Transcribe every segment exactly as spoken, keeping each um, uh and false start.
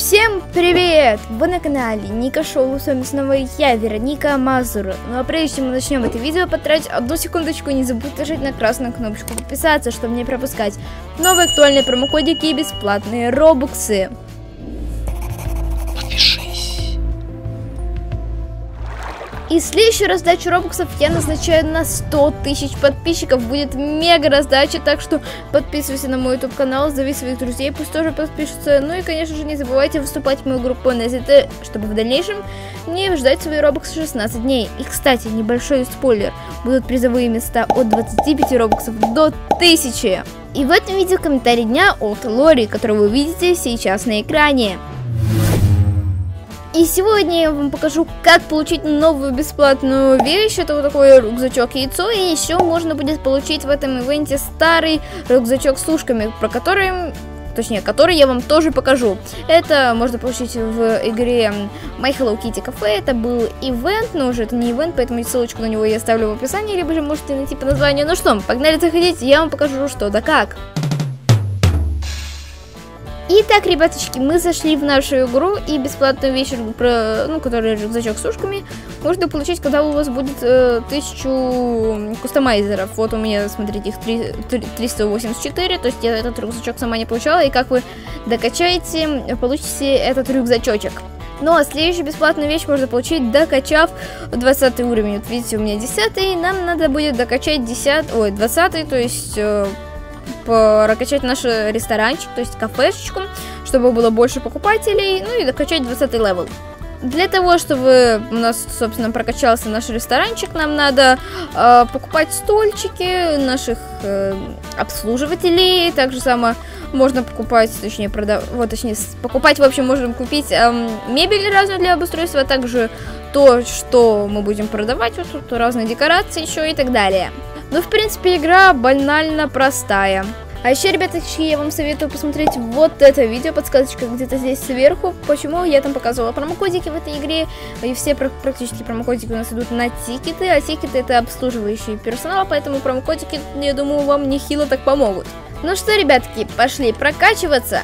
Всем привет! Вы на канале Ника Шоу, с вами снова я, Вероника Мазур. Ну а прежде чем мы начнем это видео, потратить одну секундочку, не забудь нажать на красную кнопочку подписаться, чтобы не пропускать новые актуальные промокодики и бесплатные робоксы. И следующую раздачу робоксов я назначаю на сто тысяч подписчиков. Будет мега раздача, так что подписывайся на мой YouTube канал, зови своих друзей, пусть тоже подпишутся. Ну и, конечно же, не забывайте вступать в мою группу на ЗТ, чтобы в дальнейшем не ждать свои робоксы шестнадцать дней. И, кстати, небольшой спойлер, будут призовые места от двадцати пяти робоксов до тысячи. И в этом видео комментарий дня от Лори, который вы видите сейчас на экране. И сегодня я вам покажу, как получить новую бесплатную вещь. Это вот такой рюкзачок яйцо. И еще можно будет получить в этом ивенте старый рюкзачок с ушками, про который, точнее, который я вам тоже покажу. Это можно получить в игре My Hello Kitty Cafe. Это был ивент, но уже это не ивент, поэтому ссылочку на него я оставлю в описании, либо же можете найти по названию. Ну что, погнали заходить, я вам покажу, что да как. Итак, ребяточки, мы зашли в нашу игру, и бесплатную вещь, про, ну, которая рюкзачок с ушками, можно получить, когда у вас будет э, тысячу кустомайзеров. Вот у меня, смотрите, их триста восемьдесят четыре, то есть я этот рюкзачок сама не получала, и как вы докачаете, получите этот рюкзачочек. Ну а следующую бесплатную вещь можно получить, докачав двадцатый уровень. Вот видите, у меня десятый, нам надо будет докачать десятый, ой, двадцатый, то есть... Э, прокачать наш ресторанчик, то есть кафешечку, чтобы было больше покупателей, ну и докачать двадцатый левел. Для того, чтобы у нас, собственно, прокачался наш ресторанчик, нам надо э, покупать стульчики наших э, обслуживателей, также само можно покупать, точнее, продавать, вот, точнее, покупать, в общем, можем купить э, мебель разную для обустройства, а также то, что мы будем продавать, вот тут разные декорации еще и так далее. Ну, в принципе, игра банально простая. А еще, ребяточки, я вам советую посмотреть вот это видео, подсказочка где-то здесь сверху. Почему я там показывала промокодики в этой игре. И все практически промокодики у нас идут на тикеты, а тикеты это обслуживающий персонал, поэтому промокодики, я думаю, вам нехило так помогут. Ну что, ребятки, пошли прокачиваться.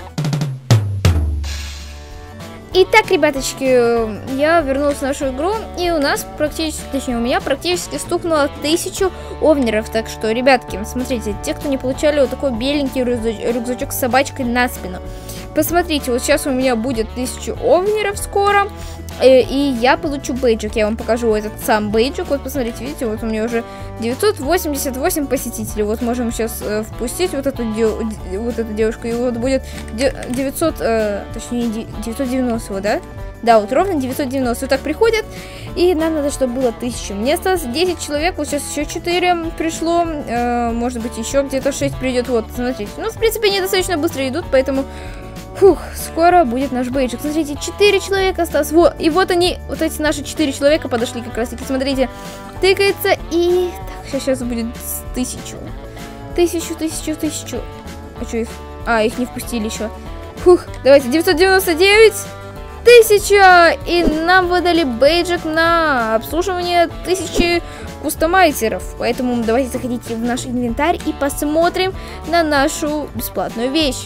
Итак, ребяточки, я вернулась в нашу игру, и у нас практически, точнее, у меня практически стукнуло тысячу овнеров. Так что, ребятки, смотрите, те, кто не получали вот такой беленький рюкзачок с собачкой на спину, посмотрите, вот сейчас у меня будет тысяча овнеров скоро, и я получу бейджик. Я вам покажу этот сам бейджик. Вот посмотрите, видите, вот у меня уже девятьсот восемьдесят восемь посетителей. Вот можем сейчас э, впустить вот эту, вот эту девушку, и вот будет девятьсот, э, точнее девятьсот девяносто, вот, да? Да, вот ровно девятьсот девяносто. Вот так приходят, и нам надо, чтобы было тысяча. Мне осталось десять человек, вот сейчас еще четыре пришло, э, может быть, еще где-то шесть придет. Вот, смотрите, ну, в принципе, они достаточно быстро идут, поэтому... Фух, скоро будет наш бейджик. Смотрите, четыре человека осталось. Вот, и вот они, вот эти наши четыре человека подошли как раз таки. Смотрите, тыкается и... Так, сейчас, сейчас будет тысячу. Тысячу, тысячу, тысячу. А что их? А, их не впустили еще. Фух, давайте, девятьсот девяносто девять. Тысяча! И нам выдали бейджик на обслуживание тысячи кустомайзеров. Поэтому давайте заходите в наш инвентарь и посмотрим на нашу бесплатную вещь.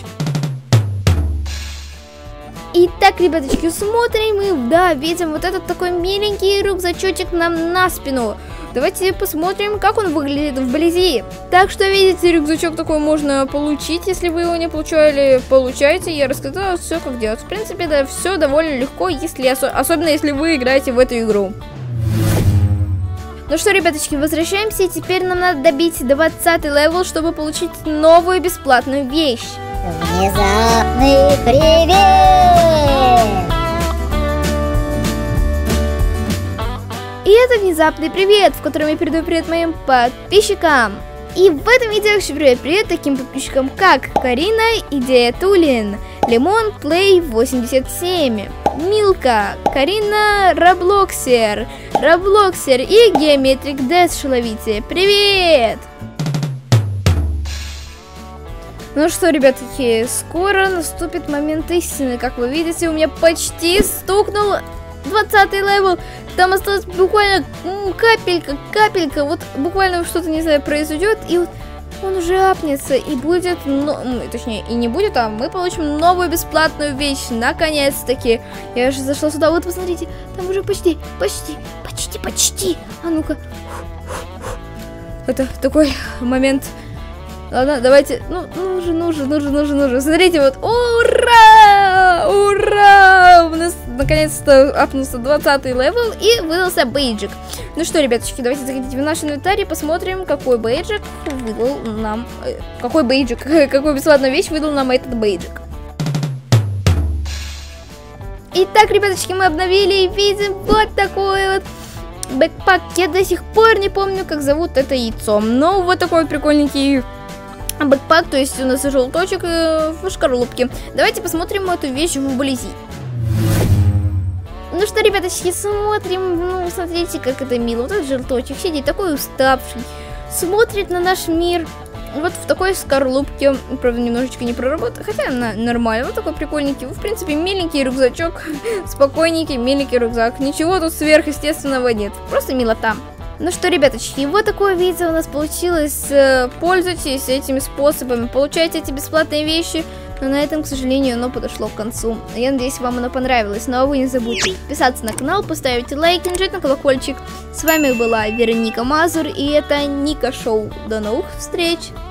Итак, ребяточки, смотрим и, да, видим вот этот такой миленький рюкзачочек нам на спину. Давайте посмотрим, как он выглядит вблизи. Так что, видите, рюкзачок такой можно получить, если вы его не получали, получайте. Я рассказала все, как делать. В принципе, да, все довольно легко, если осо особенно если вы играете в эту игру. Ну что, ребяточки, возвращаемся. Теперь нам надо добить двадцатый левел, чтобы получить новую бесплатную вещь. Внезапный привет! И это внезапный привет, в котором я передаю привет моим подписчикам. И в этом видео я хочу передать привет таким подписчикам, как Карина, Идея Тулин, Лимон Плей восемьдесят семь, Милка, Карина Роблоксер, Роблоксер и Геометрик Дэс Шеловите. Привет! Ну что, ребятки, скоро наступит момент истины. Как вы видите, у меня почти стукнул двадцатый левел. Там осталось буквально капелька, капелька. Вот буквально что-то, не знаю, произойдет. И вот он уже апнется и будет, ну, точнее, и не будет, а мы получим новую бесплатную вещь, наконец-таки. Я же зашла сюда, вот посмотрите, там уже почти, почти, почти, почти. А ну-ка. Это такой момент. Ладно, давайте, ну, нужен, нужен, нужен, нужен, нужен. Смотрите, вот, ура, ура, у нас наконец-то апнулся двадцатый левел и выдался бейджик. Ну что, ребяточки, давайте заходите в наш инвентарь и посмотрим, какой бейджик выдал нам, э, какой бейджик, какую бесплатную вещь выдал нам этот бейджик. Итак, ребяточки, мы обновили и видим вот такой вот бэкпак. Я до сих пор не помню, как зовут это яйцо, но вот такой прикольненький бэкпак, то есть у нас желточек э, в шкарлупке. Давайте посмотрим эту вещь вблизи. Ну что, ребяточки, смотрим. Ну, смотрите, как это мило. Вот этот желточек сидит такой уставший, смотрит на наш мир вот в такой скорлупке. Правда, немножечко не проработал, хотя она нормально. Вот такой прикольненький. В принципе, миленький рюкзачок. Спокойненький, миленький рюкзак. Ничего тут сверхъестественного нет. Просто милота. Ну что, ребяточки, вот такое видео у нас получилось. Пользуйтесь этими способами, получайте эти бесплатные вещи. Но на этом, к сожалению, оно подошло к концу. Я надеюсь, вам оно понравилось. Но вы не забудьте подписаться на канал, поставить лайк и нажать на колокольчик. С вами была Вероника Мазур, и это Ника Шоу. До новых встреч!